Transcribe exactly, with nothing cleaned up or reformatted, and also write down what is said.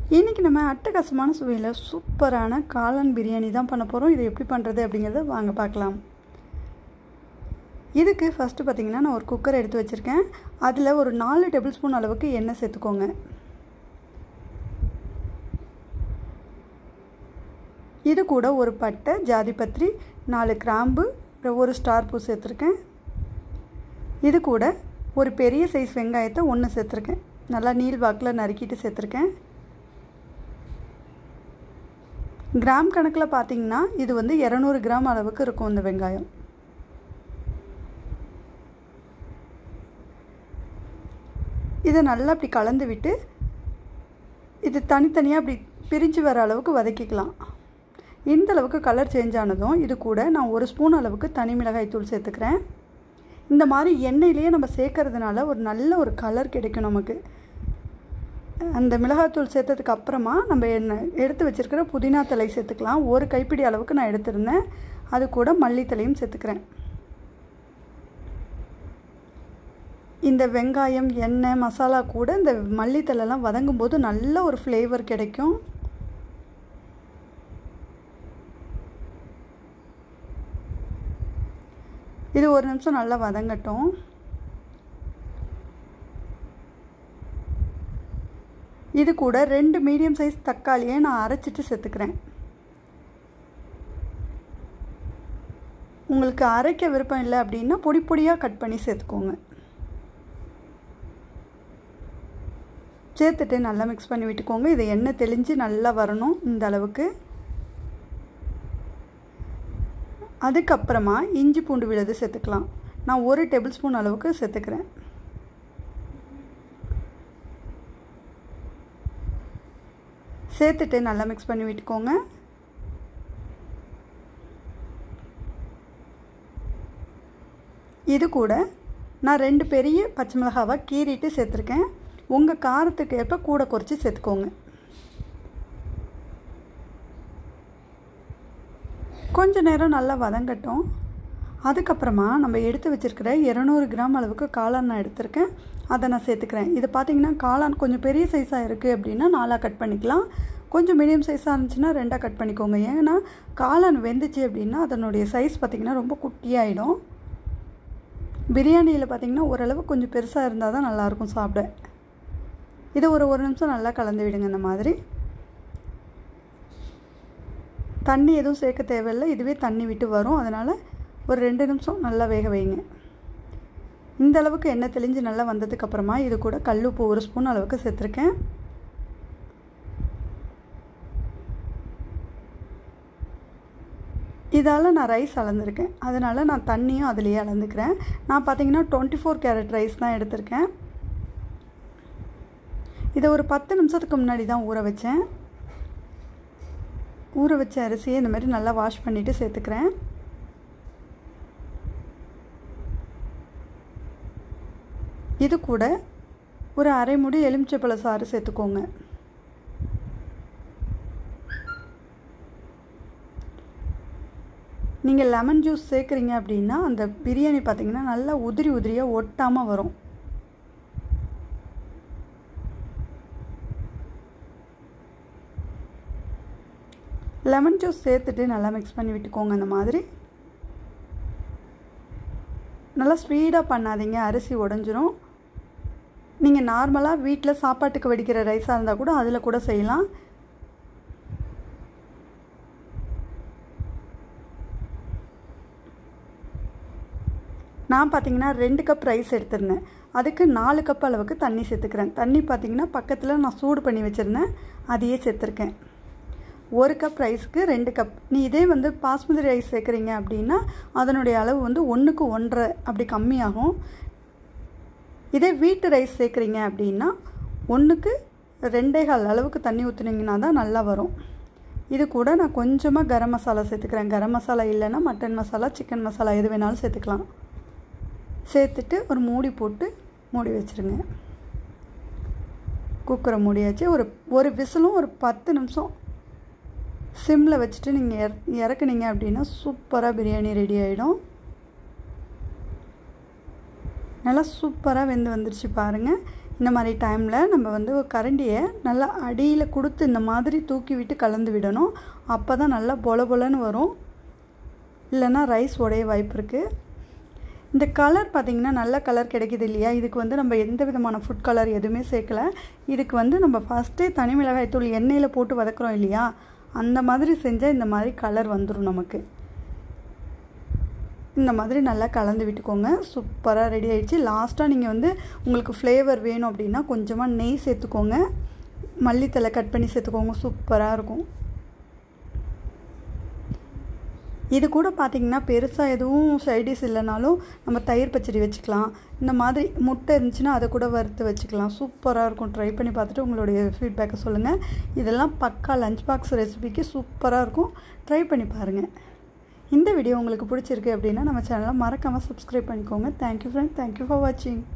இன்றைக்கி நம்ம அட்டகாசமான சுவையில் சூப்பரான காளான் பிரியாணி தான் பண்ண போகிறோம். இது எப்படி பண்ணுறது அப்படிங்கிறத வாங்க பார்க்கலாம். இதுக்கு ஃபஸ்ட்டு பார்த்திங்கன்னா நான் ஒரு குக்கர் எடுத்து வச்சுருக்கேன். அதில் ஒரு நாலு டேபிள் ஸ்பூன் அளவுக்கு எண்ணெய் சேர்த்துக்கோங்க. இது கூட ஒரு பட்டை, ஜாதிபத்திரி, நாலு கிராம்பு, ஒரு ஸ்டார் பூ சேர்த்துருக்கேன். இது கூட ஒரு பெரிய சைஸ் வெங்காயத்தை ஒன்று சேர்த்துருக்கேன். நல்லா நீள் வாக்கில் நறுக்கிட்டு சேர்த்துருக்கேன். கிராம் கணக்கில் பார்த்திங்கன்னா இது வந்து இரநூறு கிராம் அளவுக்கு இருக்கும் இந்த வெங்காயம். இதை நல்லா அப்படி கலந்து விட்டு இது தனித்தனியாக அப்படி பிரிஞ்சு வர அளவுக்கு வதக்கிக்கலாம். இந்த அளவுக்கு கலர் சேஞ்ச் ஆனதும் இது கூட நான் ஒரு ஸ்பூன் அளவுக்கு தனி மிளகாய் தூள் சேர்த்துக்கிறேன். இந்த மாதிரி எண்ணெயிலேயே நம்ம சேர்க்கறதுனால ஒரு நல்ல ஒரு கலர் கிடைக்கும் நமக்கு. அந்த மிளகாய்த்தூள் சேர்த்ததுக்கு அப்புறமா நம்ம எண்ணெய் எடுத்து வச்சுருக்கிற புதினா தழை சேர்த்துக்கலாம். ஒரு கைப்பிடி அளவுக்கு நான் எடுத்துருந்தேன். அது கூட மல்லித்தலையும் சேர்த்துக்கிறேன். இந்த வெங்காயம், எண்ணெய், மசாலா கூட இந்த மல்லித்தலைலாம் வதங்கும் போது நல்ல ஒரு ஃப்ளேவர் கிடைக்கும். இது ஒரு நிமிஷம் நல்லா வதங்கட்டும். இது கூட ரெண்டு மீடியம் சைஸ் தக்காளியை நான் அரைச்சிட்டு சேர்த்துக்கிறேன். உங்களுக்கு அரைக்க விருப்பம் இல்லை அப்படின்னா பொடி பொடியாக கட் பண்ணி சேர்த்துக்கோங்க. சேர்த்துட்டு நல்லா மிக்ஸ் பண்ணி விட்டுக்கோங்க. இது எண்ணெய் தெளிஞ்சு நல்லா வரணும் இந்த அளவுக்கு. அதுக்கப்புறமா இஞ்சி பூண்டு விழுது சேர்த்துக்கலாம். நான் ஒரு டேபிள் ஸ்பூன் அளவுக்கு சேர்த்துக்கிறேன். சேர்த்துட்டு நல்லா மிக்ஸ் பண்ணி விட்டுக்கோங்க. இது கூட நான் ரெண்டு பெரிய பச்சை மிளகாவை கீறிட்டு சேர்த்துருக்கேன். உங்கள் காரத்துக்கு ஏற்ப கூட குறைச்சி சேர்த்துக்கோங்க. கொஞ்ச நேரம் நல்லா வதங்கட்டும். அதுக்கப்புறமா நம்ம எடுத்து வச்சுருக்கிற இரநூறு கிராம் அளவுக்கு காளான் நான் எடுத்திருக்கேன். அதை நான் சேர்த்துக்கிறேன். இது பார்த்திங்கன்னா காளான் கொஞ்சம் பெரிய சைஸாக இருக்குது அப்படின்னா நாலாக கட் பண்ணிக்கலாம். கொஞ்சம் மீடியம் சைஸாக இருந்துச்சுன்னா ரெண்டாக கட் பண்ணிக்கோங்க. ஏன்னா காளான் வெந்துச்சு அப்படின்னா அதனுடைய சைஸ் பார்த்திங்கன்னா ரொம்ப குட்டியாகிடும். பிரியாணியில் பார்த்திங்கன்னா ஓரளவு கொஞ்சம் பெருசாக இருந்தால் தான் நல்லாயிருக்கும் சாப்பிட. இதை ஒரு ஒரு நிமிஷம் நல்லா கலந்து விடுங்க. இந்த மாதிரி தண்ணி எதுவும் சேர்க்க தேவையில்லை. இதுவே தண்ணி விட்டு வரும். அதனால் ஒரு ரெண்டு நிமிஷம் நல்லா வேக வைங்க. இந்த அளவுக்கு எண்ணெய் தெளிஞ்சு நல்லா வந்ததுக்கப்புறமா இது கூட கல் உப்பு ஒரு ஸ்பூன் அளவுக்கு சேர்த்துருக்கேன். இதால் நான் ரைஸ் அளந்துருக்கேன். அதனால் நான் தண்ணியும் அதிலேயே அளந்துக்கிறேன். நான் பார்த்திங்கன்னா டுவெண்ட்டி ஃபோர் கேரட் ரைஸ் தான் எடுத்திருக்கேன். இதை ஒரு பத்து நிமிஷத்துக்கு முன்னாடி தான் ஊற வச்சேன். ஊற வச்ச அரிசியை இந்த மாதிரி நல்லா வாஷ் பண்ணிவிட்டு சேர்த்துக்கிறேன். இது கூட ஒரு அரை மூடி எலுமிச்சைப்பழ சாறு சேர்த்துக்கோங்க. நீங்கள் லெமன் ஜூஸ் சேர்க்குறீங்க அப்படின்னா அந்த பிரியாணி பார்த்திங்கன்னா நல்லா உதிரி உதிரியாக ஒட்டாமல் வரும். லெமன் ஜூஸ் சேர்த்துட்டு நல்லா மிக்ஸ் பண்ணி விட்டுக்கோங்க. அந்த மாதிரி நல்லா ஸ்பீடாக பண்ணாதீங்க, அரிசி உடஞ்சிரும். நீங்கள் நார்மலாக வீட்டில் சாப்பாட்டுக்கு வடிக்கிற ரைஸாக இருந்தால் கூட அதில் கூட செய்யலாம். நான் பார்த்திங்கன்னா ரெண்டு கப் ரைஸ் எடுத்திருந்தேன். அதுக்கு நாலு கப் அளவுக்கு தண்ணி சேர்த்துக்கிறேன். தண்ணி பார்த்திங்கன்னா பக்கத்தில் நான் சூடு பண்ணி வச்சுருந்தேன், அதையே சேர்த்துருக்கேன். ஒரு கப் ரைஸுக்கு ரெண்டு கப். நீ இதே வந்து பாஸ்மதி ரைஸ் சேர்க்குறீங்க அப்படின்னா அதனுடைய அளவு வந்து ஒன்றுக்கு ஒன்றரை அப்படி கம்மியாகும். இதே வீட்டு ரைஸ் சேர்க்குறீங்க அப்படின்னா ஒன்றுக்கு ரெண்டே கால் அளவுக்கு தண்ணி ஊற்றுனீங்கன்னா தான் நல்லா வரும். இது கூட நான் கொஞ்சமாக கரம் மசாலா சேர்த்துக்கிறேன். கரம் மசாலா இல்லைன்னா மட்டன் மசாலா, சிக்கன் மசாலா எது வேணாலும் சேர்த்துக்கலாம். சேர்த்துட்டு ஒரு மூடி போட்டு மூடி வச்சுருங்க. குக்கரை மூடியாச்சு. ஒரு ஒரு விசிலும் ஒரு பத்து நிமிஷம் சிம்மில் வச்சுட்டு நீங்கள் இற இறக்குனீங்க அப்படின்னா சூப்பராக பிரியாணி ரெடி ஆகிடும். நல்லா சூப்பராக வெந்து வந்துருச்சு பாருங்கள். இந்த மாதிரி டைமில் நம்ம வந்து ஒரு கரண்டியை நல்லா அடியில் கொடுத்து இந்த மாதிரி தூக்கி விட்டு கலந்து விடணும். அப்போ தான் நல்லா பொல பொலன்னு வரும், இல்லைன்னா ரைஸ் உடைய வாய்ப்பு இருக்குது. இந்த கலர் பார்த்திங்கன்னா நல்ல கலர் கிடைக்கிது இல்லையா, இதுக்கு வந்து நம்ம எந்த விதமான ஃபுட் கலர் எதுவுமே சேர்க்கலை. இதுக்கு வந்து நம்ம ஃபஸ்ட்டே தனி மிளகாய் தூள் எண்ணெயில் போட்டு வதக்குறோம் இல்லையா, அந்த மாதிரி செஞ்சால் இந்த மாதிரி கலர் வந்துடும் நமக்கு. இந்த மாதிரி நல்லா கலந்து விட்டுக்கோங்க. சூப்பராக ரெடி ஆகிடுச்சு. லாஸ்ட்டாக நீங்கள் வந்து உங்களுக்கு ஃப்ளேவர் வேணும் அப்படின்னா கொஞ்சமாக நெய் சேர்த்துக்கோங்க, மல்லித்தலை கட் பண்ணி சேர்த்துக்கோங்க, சூப்பராக இருக்கும். இது கூட பார்த்திங்கன்னா பெருசாக எதுவும் சைடிஷ் இல்லைனாலும் நம்ம தயிர் பச்சடி வச்சுக்கலாம். இந்த மாதிரி முட்டை இருந்துச்சுன்னா அதை கூட வறுத்து வச்சுக்கலாம். சூப்பராக இருக்கும். ட்ரை பண்ணி பார்த்துட்டு உங்களுடைய ஃபீட்பேக்கை சொல்லுங்கள். இதெல்லாம் பக்கா லஞ்ச் பாக்ஸ் ரெசிபிக்கு சூப்பராக இருக்கும். ட்ரை பண்ணி பாருங்கள். இந்த வீடியோ உங்களுக்கு பிடிச்சிருக்கு அப்படின்னா நம்ம சேனலை மறக்காமல் சப்ஸ்கிரைப் பண்ணிக்கோங்க. தேங்க்யூ ஃப்ரெண்ட், தேங்க்யூ ஃபார் வாட்சிங்.